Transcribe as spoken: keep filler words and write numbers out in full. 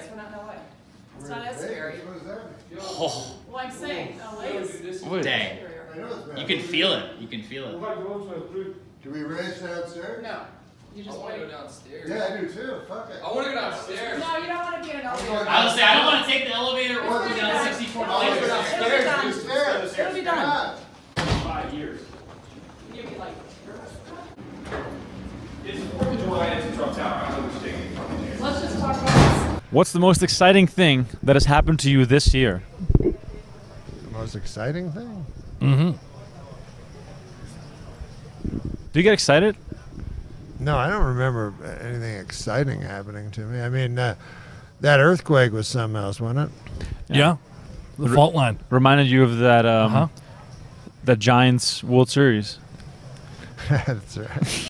we're not in L A. It's not as scary. What does that mean? Oh. Well, I'm saying L A is Dang. I know it's bad. You can feel it. You can feel it. Do we race downstairs? no. You just I want to wait. go downstairs. Yeah, I do too. Fuck it. I want to go downstairs. No, you don't want to be in an elevator. I was say I don't want to take the elevator or go down sixty-four I want to go flights. downstairs. It'll be done. Five years. You'll be like, It's fourth of July and it's a Trump Tower. I understand. let's just talk about this. What's the most exciting thing that has happened to you this year? The most exciting thing? Mm-hmm. Do you get excited? No, I don't remember anything exciting happening to me. I mean, uh, that earthquake was something else, wasn't it? Yeah. The fault line. Reminded you of that um, Uh-huh. that Giants World Series. That's right.